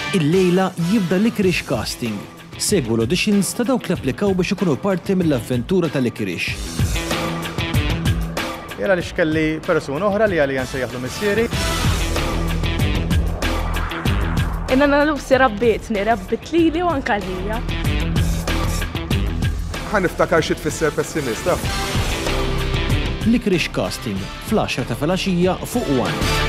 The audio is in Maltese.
Il-lejla jibda Licorice Casting. Segwu l-auditions ta' dawk li applikaw biex ikunu parti mill-avventura ta' Licorice. Jara li xkelli persuna oħra li għalli jansejjaħlu missieri. Inna Lucy rabbietni lili u anka lija. Ħaniftakar xi tfisser pessimista. Licorice Casting, fl-10 ta' filgħaxija fuq 1.